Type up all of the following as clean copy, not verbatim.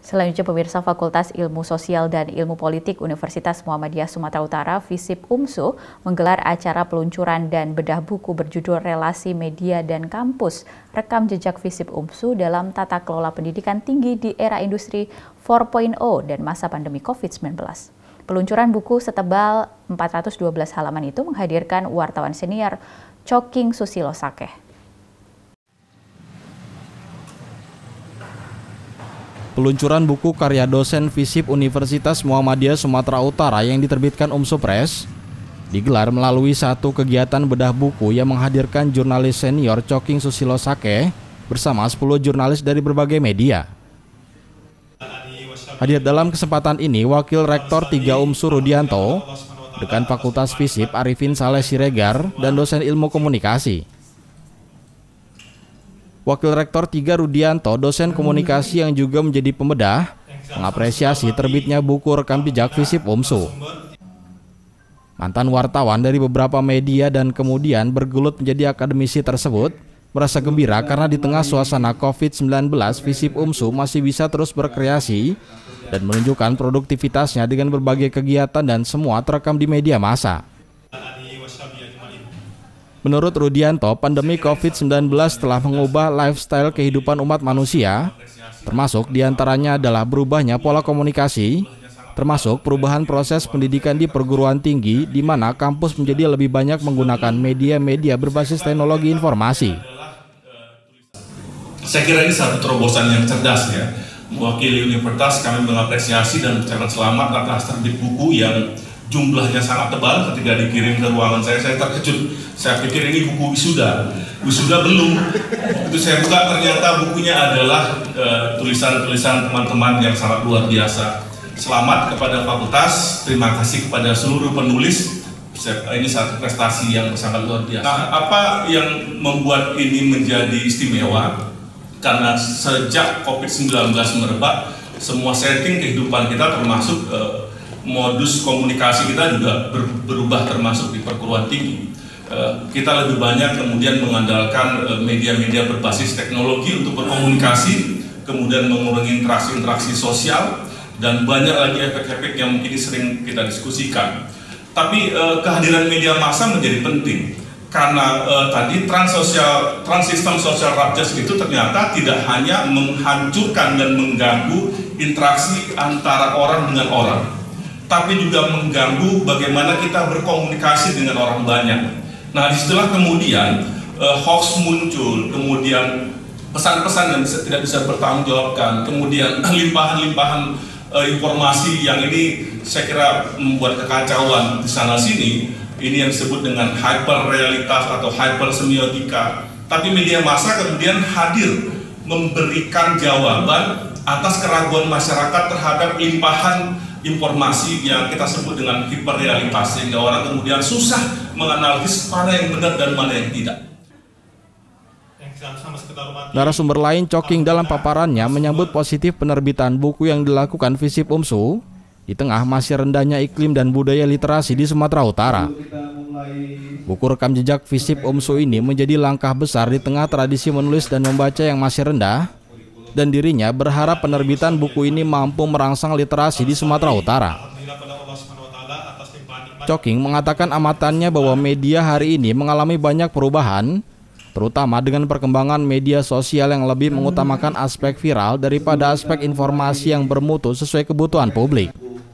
Selanjutnya, pemirsa, Fakultas Ilmu Sosial dan Ilmu Politik Universitas Muhammadiyah Sumatera Utara, FISIP UMSU, menggelar acara peluncuran dan bedah buku berjudul Relasi Media dan Kampus, Rekam Jejak FISIP UMSU dalam Tata Kelola Pendidikan Tinggi di Era Industri 4.0 dan masa pandemi COVID-19. Peluncuran buku setebal 412 halaman itu menghadirkan wartawan senior Choking Susilo Sakeh. Peluncuran buku karya dosen FISIP Universitas Muhammadiyah Sumatera Utara yang diterbitkan UMSU Press digelar melalui satu kegiatan bedah buku yang menghadirkan jurnalis senior Choking Susilo Sakeh bersama 10 jurnalis dari berbagai media. Hadir dalam kesempatan ini Wakil Rektor 3 UMSU Rudianto, Dekan Fakultas FISIP Arifin Saleh Siregar, dan dosen ilmu komunikasi. Wakil Rektor 3 Rudianto, dosen komunikasi yang juga menjadi pembedah, mengapresiasi terbitnya buku rekam jejak FISIP UMSU. Mantan wartawan dari beberapa media dan kemudian bergelut menjadi akademisi tersebut merasa gembira karena di tengah suasana COVID-19 FISIP UMSU masih bisa terus berkreasi dan menunjukkan produktivitasnya dengan berbagai kegiatan dan semua terekam di media massa. Menurut Rudianto, pandemi COVID-19 telah mengubah lifestyle kehidupan umat manusia, termasuk diantaranya adalah berubahnya pola komunikasi, termasuk perubahan proses pendidikan di perguruan tinggi, di mana kampus menjadi lebih banyak menggunakan media-media berbasis teknologi informasi. Saya kira ini satu terobosan yang cerdas ya. Mewakili universitas, kami mengapresiasi dan mengucapkan selamat atas terbit buku yang jumlahnya sangat tebal. Ketika dikirim ke ruangan saya terkejut. Saya pikir ini buku wisuda. Wisuda belum. Itu saya buka, ternyata bukunya adalah tulisan-tulisan teman-teman yang sangat luar biasa. Selamat kepada fakultas, terima kasih kepada seluruh penulis. Ini satu prestasi yang sangat luar biasa. Nah, apa yang membuat ini menjadi istimewa? Karena sejak COVID-19 merebak, semua setting kehidupan kita termasuk modus komunikasi kita juga berubah, termasuk di perguruan tinggi. Kita lebih banyak kemudian mengandalkan media-media berbasis teknologi untuk berkomunikasi, kemudian mengurangi interaksi-interaksi sosial, dan banyak lagi efek-efek yang mungkin sering kita diskusikan. Tapi kehadiran media massa menjadi penting. Karena tadi transsistem social ruptures itu ternyata tidak hanya menghancurkan dan mengganggu interaksi antara orang dengan orang, tapi juga mengganggu bagaimana kita berkomunikasi dengan orang banyak. Nah, disitulah kemudian hoax muncul, kemudian pesan-pesan yang tidak bisa bertanggungjawabkan, kemudian limpahan-limpahan informasi yang ini saya kira membuat kekacauan di sana-sini. Ini yang disebut dengan hyperrealitas atau hypersemiotika. Tapi media massa kemudian hadir memberikan jawaban atas keraguan masyarakat terhadap limpahan informasi yang kita sebut dengan hiperrealitas, sehingga orang kemudian susah menganalisis mana yang benar dan mana yang tidak. Narasumber lain Choking dalam paparannya menyambut positif penerbitan buku yang dilakukan FISIP UMSU di tengah masih rendahnya iklim dan budaya literasi di Sumatera Utara. Buku rekam jejak FISIP UMSU ini menjadi langkah besar di tengah tradisi menulis dan membaca yang masih rendah, dan dirinya berharap penerbitan buku ini mampu merangsang literasi di Sumatera Utara. Choking mengatakan amatannya bahwa media hari ini mengalami banyak perubahan, terutama dengan perkembangan media sosial yang lebih mengutamakan aspek viral daripada aspek informasi yang bermutu sesuai kebutuhan publik.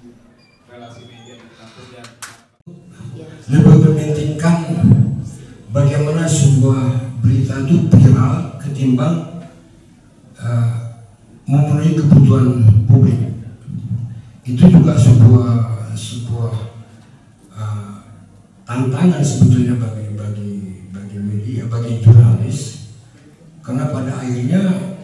Lebih mementingkan bagaimana sebuah berita itu viral ketimbang memenuhi kebutuhan publik. Itu juga sebuah tantangan sebetulnya bagi media, bagi jurnalis, karena pada akhirnya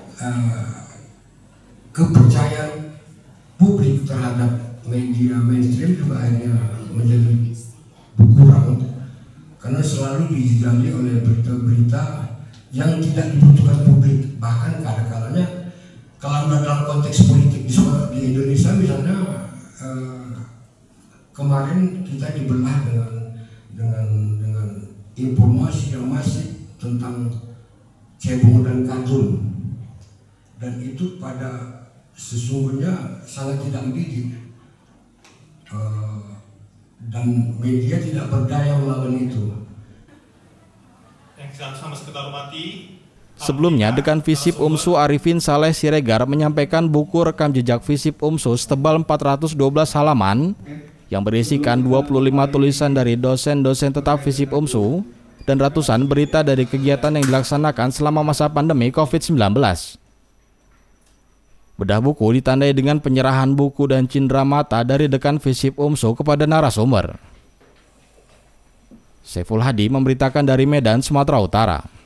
kepercayaan publik terhadap media mainstream juga akhirnya menjadi berkurang, karena selalu dijejali oleh berita-berita yang tidak dibutuhkan publik. Bahkan kadang-kadangnya kalau dalam konteks politik di Indonesia misalnya, kemarin kita dibelah dengan informasi yang masih tentang cebong dan kadrun, dan itu pada sesungguhnya sangat tidak mendidik, dan media tidak berdaya melawan itu. Yang sama sekedar hormati. Sebelumnya, Dekan Visip UMSU Arifin Saleh Siregar menyampaikan buku rekam jejak Visip UMSU setebal 412 halaman yang berisikan 25 tulisan dari dosen-dosen tetap Visip UMSU dan ratusan berita dari kegiatan yang dilaksanakan selama masa pandemi COVID-19. Bedah buku ditandai dengan penyerahan buku dan cindera mata dari Dekan Visip UMSU kepada narasumber. Saiful Hadi memberitakan dari Medan, Sumatera Utara.